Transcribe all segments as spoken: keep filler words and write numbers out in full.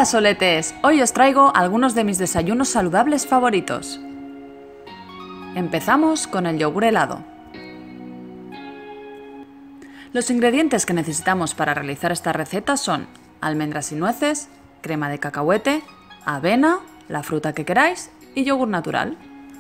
Hola soletes, hoy os traigo algunos de mis desayunos saludables favoritos. Empezamos con el yogur helado. Los ingredientes que necesitamos para realizar esta receta son almendras y nueces, crema de cacahuete, avena, la fruta que queráis y yogur natural.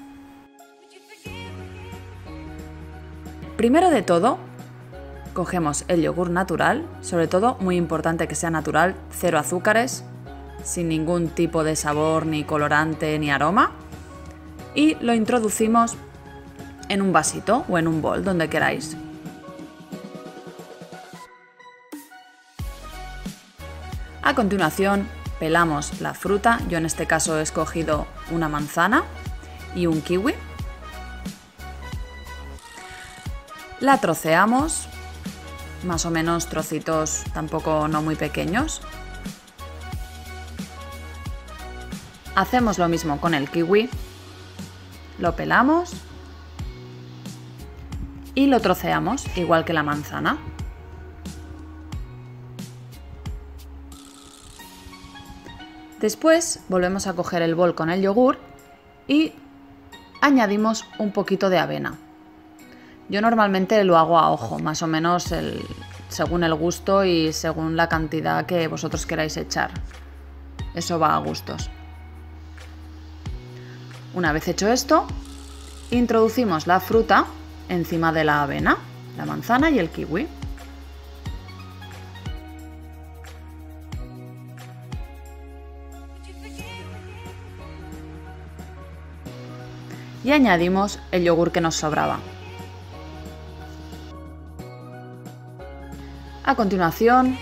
Primero de todo, cogemos el yogur natural, sobre todo muy importante que sea natural, cero azúcares, sin ningún tipo de sabor, ni colorante, ni aroma, y lo introducimos en un vasito o en un bol, donde queráis. A continuación, pelamos la fruta, yo en este caso he escogido una manzana y un kiwi. La troceamos, más o menos trocitos tampoco no muy pequeños. Hacemos lo mismo con el kiwi, lo pelamos y lo troceamos igual que la manzana. Después volvemos a coger el bol con el yogur y añadimos un poquito de avena. Yo normalmente lo hago a ojo, más o menos el, según el gusto y según la cantidad que vosotros queráis echar. Eso va a gustos. Una vez hecho esto, introducimos la fruta encima de la avena, la manzana y el kiwi. Y añadimos el yogur que nos sobraba. A continuación,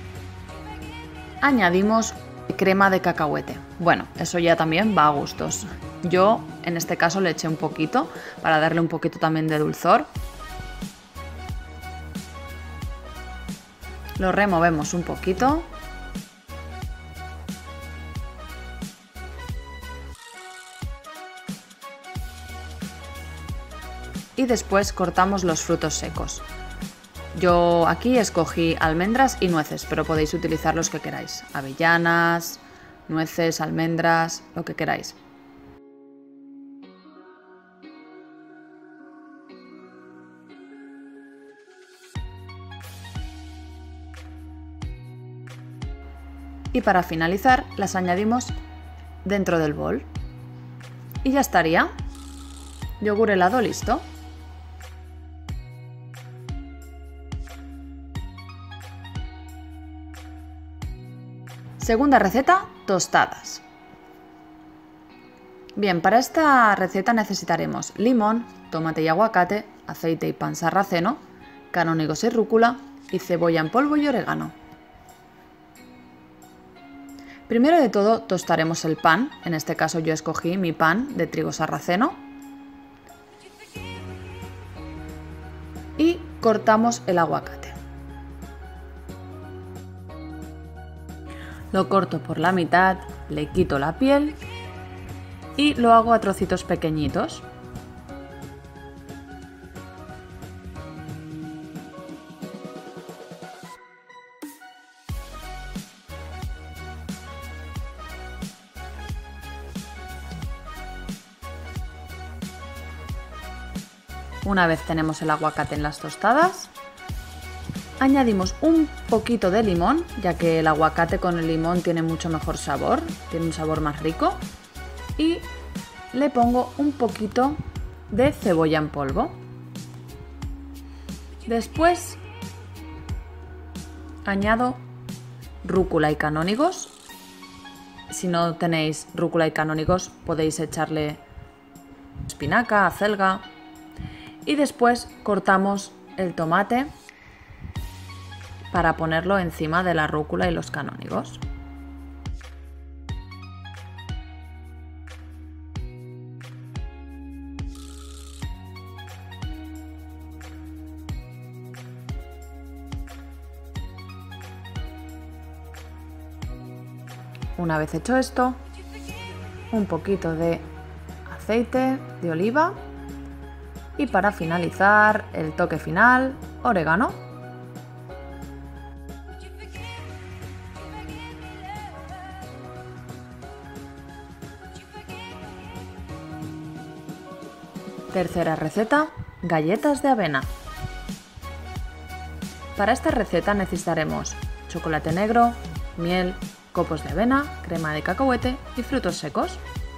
añadimos crema de cacahuete. Bueno, eso ya también va a gustos. Yo, en este caso, le eché un poquito para darle un poquito también de dulzor. Lo removemos un poquito. Y después cortamos los frutos secos. Yo aquí escogí almendras y nueces, pero podéis utilizar los que queráis. Avellanas, nueces, almendras, lo que queráis. Y para finalizar, las añadimos dentro del bol. Y ya estaría. Yogur helado listo. Segunda receta, tostadas. Bien, para esta receta necesitaremos limón, tomate y aguacate, aceite y pan sarraceno, canónigos y rúcula y cebolla en polvo y orégano. Primero de todo tostaremos el pan, en este caso yo escogí mi pan de trigo sarraceno. Y cortamos el aguacate. Lo corto por la mitad, le quito la piel y lo hago a trocitos pequeñitos. Una vez tenemos el aguacate en las tostadas, añadimos un poquito de limón, ya que el aguacate con el limón tiene mucho mejor sabor, tiene un sabor más rico, y le pongo un poquito de cebolla en polvo. Después añado rúcula y canónigos. Si no tenéis rúcula y canónigos podéis echarle espinaca, acelga. Y después cortamos el tomate para ponerlo encima de la rúcula y los canónigos. Una vez hecho esto, un poquito de aceite de oliva. Y para finalizar, el toque final, orégano. Tercera receta, galletas de avena. Para esta receta necesitaremos chocolate negro, miel, copos de avena, crema de cacahuete y frutos secos.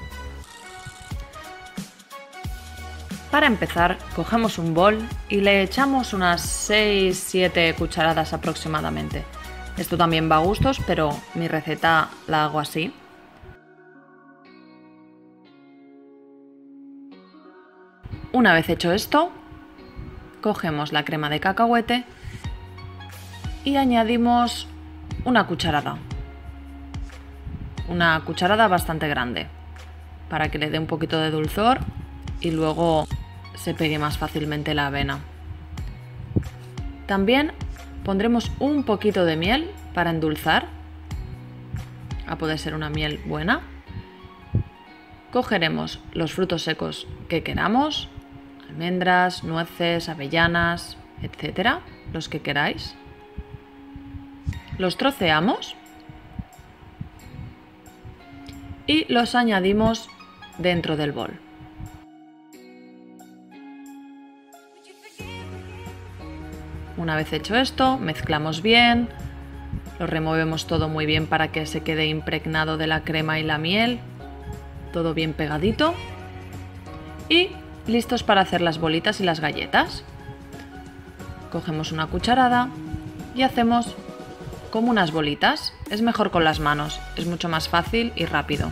Para empezar, cogemos un bol y le echamos unas seis siete cucharadas aproximadamente. Esto también va a gustos, pero mi receta la hago así. Una vez hecho esto, cogemos la crema de cacahuete y añadimos una cucharada. Una cucharada bastante grande, para que le dé un poquito de dulzor y luego se pegue más fácilmente la avena. También pondremos un poquito de miel para endulzar, a poder ser una miel buena. Cogeremos los frutos secos que queramos, almendras, nueces, avellanas, etcétera, los que queráis. Los troceamos y los añadimos dentro del bol. Una vez hecho esto, mezclamos bien, lo removemos todo muy bien para que se quede impregnado de la crema y la miel, todo bien pegadito y listos para hacer las bolitas y las galletas. Cogemos una cucharada y hacemos como unas bolitas. Es mejor con las manos, es mucho más fácil y rápido.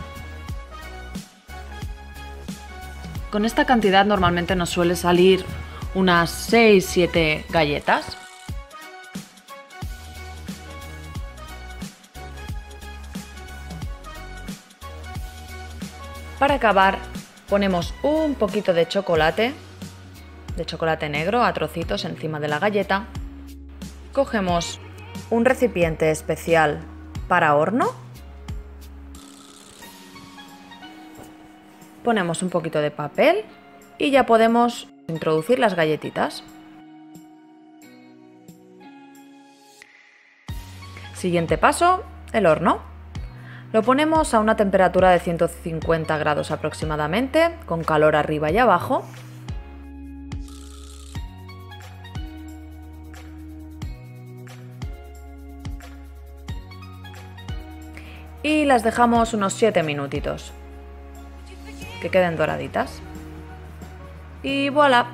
Con esta cantidad normalmente nos suele salir unas seis siete galletas. Para acabar, ponemos un poquito de chocolate, de chocolate negro a trocitos encima de la galleta. Cogemos un recipiente especial para horno. Ponemos un poquito de papel y ya podemos introducir las galletitas. Siguiente paso, el horno. Lo ponemos a una temperatura de ciento cincuenta grados aproximadamente, con calor arriba y abajo. Y las dejamos unos siete minutitos, que queden doraditas. Y voilà,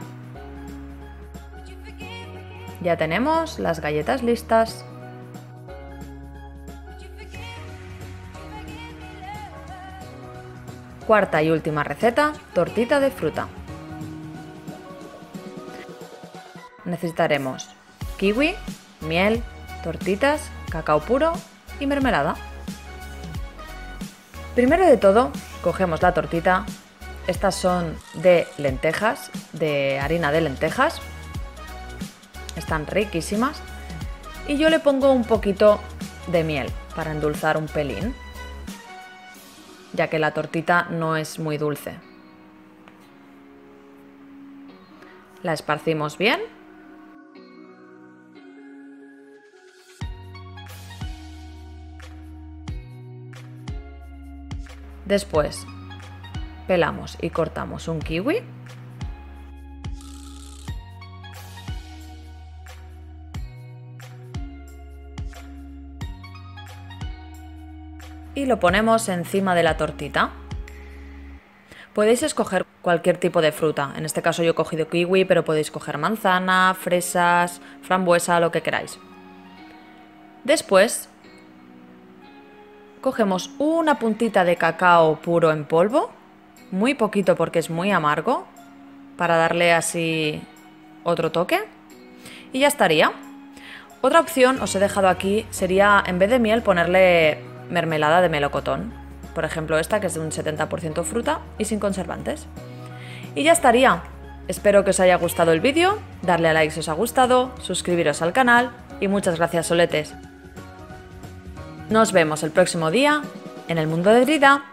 ya tenemos las galletas listas. Cuarta y última receta, tortita de fruta. Necesitaremos kiwi, miel, tortitas, cacao puro y mermelada. Primero de todo, cogemos la tortita. Estas son de lentejas, de harina de lentejas. Están riquísimas. Y yo le pongo un poquito de miel para endulzar un pelín, ya que la tortita no es muy dulce. La esparcimos bien. Después pelamos y cortamos un kiwi. Y lo ponemos encima de la tortita. Podéis escoger cualquier tipo de fruta. En este caso yo he cogido kiwi, pero podéis coger manzana, fresas, frambuesa, lo que queráis. Después cogemos una puntita de cacao puro en polvo, muy poquito porque es muy amargo, para darle así otro toque. Y ya estaría. Otra opción, os he dejado aquí, sería en vez de miel ponerle mermelada de melocotón. Por ejemplo esta, que es de un setenta por ciento fruta y sin conservantes. Y ya estaría. Espero que os haya gustado el vídeo, darle a like si os ha gustado, suscribiros al canal y muchas gracias, soletes. Nos vemos el próximo día en el mundo de Drida.